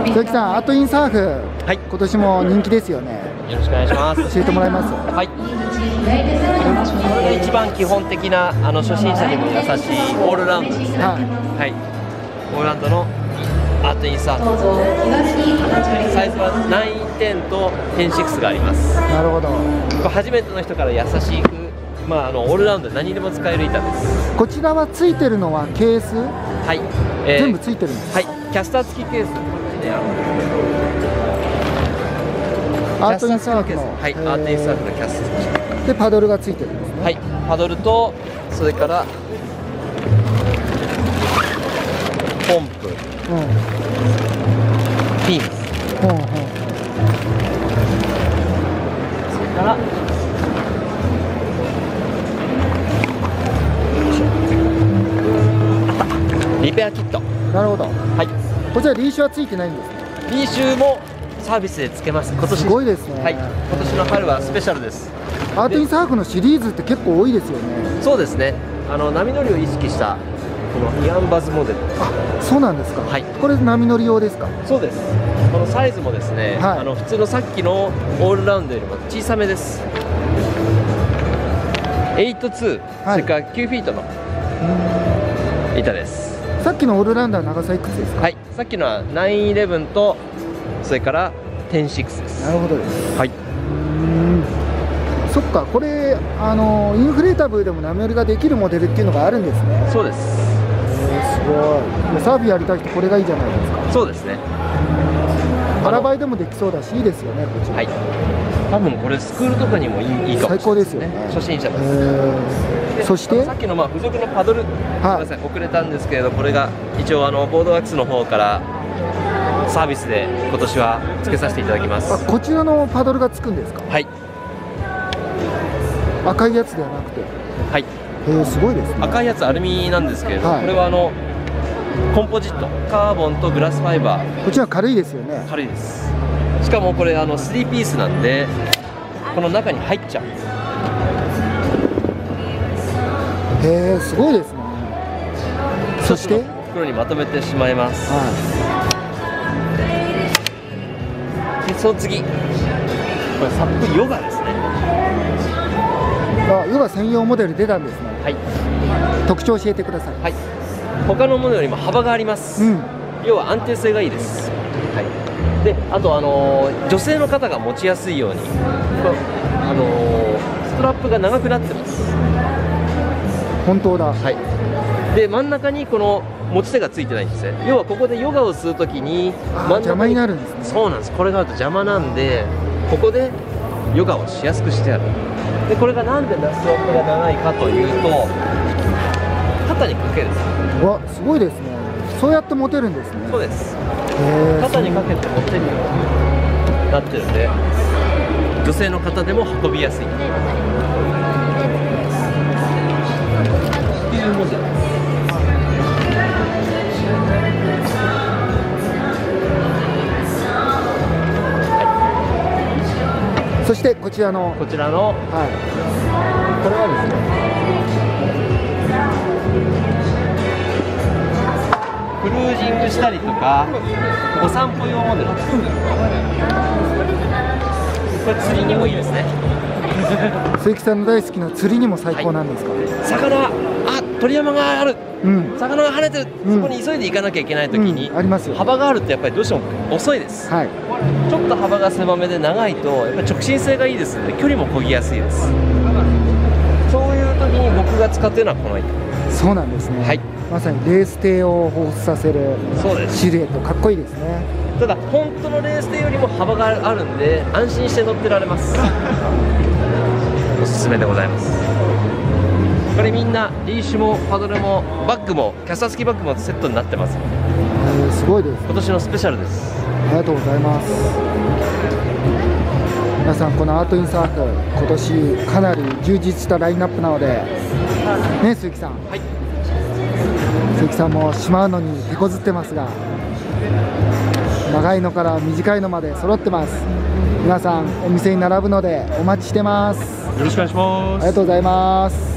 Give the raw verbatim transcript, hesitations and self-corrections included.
鈴木さん、アートインサーフ、 はい、 今年も人気ですよね。 よろしくお願いします。 教えてもらいます。 はい。これ一番基本的なあの初心者にも優しいオールラウンドですね。はい。はい、オールラウンドのアートインサーフ。サイズはナインテンとテンシックスがあります。 なるほど。 初めての人から優しく、まああのオールラウンド何でも使える板です。 こちらはついてるのはケース？ はい。 えー、全部ついてるんです。 はい。キャスター付きケース。 アートインサーフの、 はい、アートインサーフのキャストでパドルがついてるんですね。 はい、パドルとそれからポンプ、うん、ピンス、うんうん、それからリペアキット。 なるほど。 はい。 こちらリーシュはついてないんですか？ リーシュもサービスでつけます。今年すごいですね。 はい。今年の春はスペシャルです。 アートインサーフのシリーズって結構多いですよね。 そうですね。あの波乗りを意識したこのイアンバズモデル。 あ、そうなんですか。はい。これ波乗り用ですか？そうです。 このサイズもですね、はい、あの普通のさっきのオールラウンドよりも小さめです。エイトツー、はい、それからきゅうフィートの板です。 さっきのオールラウンダー長さいくつですか？ はい。さっきのはナインイレブンとそれからテンシックスです。 なるほどです。 はい。 そっか、これあのインフレータブルでも波乗りができるモデルっていうのがあるんですね。 そうです。 えー、すごい。サーフィンやりたい人これがいいじゃないですか。 そうですね。 腹ばいでもできそうだしいいですよね、こちら。 はい。多分これスクールとかにもいい、いいかもしれないですね。 最高ですよね。 初心者です。 えー、そしてさっきのまあ付属のパドル、はい、ごめんなさい、遅れたんですけれど、これが一応あのボードワークスの方からサービスで今年は付けさせていただきます。 あ、こちらのパドルがつくんですか？ はい。 赤いやつではなくて。 はい。 えー、すごいですね。 赤いやつアルミなんですけれど、はい、これはあのコンポジット、カーボンとグラスファイバー。 こちら軽いですよね。 軽いです。しかもこれあのスリーピースなんで、この中に入っちゃう。 へえ、すごいですね。そして袋にまとめてしまいます。はい。でその次、これサップヨガですね。 あ、ヨガ専用モデル出たんですね。 はい。 特徴教えてください。 はい。他のものよりも幅があります。うん、要は安定性がいいです。はい。で、あとあのー、女性の方が持ちやすいように、あのー、ストラップが長くなってます。 本当だ。 はい。で、真ん中にこの持ち手がついてないんですね。要はここでヨガをするときに真ん中に邪魔になるんですね。 そうなんです。これがあると邪魔なんで、ここでヨガをしやすくしてある。で、これがなんでストラップが長いかというと、肩にかける。 うわ、すごいですね。そうやって持てるんですね。 そうです。肩にかけて持てるようになってるんで、女性の方でも運びやすいっていうモデルです。 そしてこちらのこちらの、はい、これはですね、クルージングしたりとかお散歩用モデルです。これ釣りにもいいですね。 鈴木さんの大好きな釣りにも最高なんですか？はい、 魚、あ、鳥山がある、うん、魚が跳ねてる、 うん、 そこに急いで行かなきゃいけないときに、うん、 ありますよ。 幅があるとやっぱりどうしても遅いです。はい、ちょっと幅が狭めで長いとやっぱり直進性がいいですので距離も漕ぎやすいです。そういう時に僕が使っているのはこの板。 そうなんですね。はい、まさにレース艇を彷彿させるシルエット、かっこいいですね。 ただ本当のレース艇よりも幅があるんで安心して乗ってられます。おすすめでございます。これみんなリーシュもパドルもバッグもキャスター付きバッグもセットになってます。 えー、すごいです。 今年のスペシャルです。 ありがとうございます。皆さん、このアートインサーフ今年かなり充実したラインナップなのでね、鈴木さん、はい、鈴木さんもしまうのに手こずってますが、長いのから短いのまで揃ってます。皆さんお店に並ぶのでお待ちしてます。 よろしくお願いします。 ありがとうございます。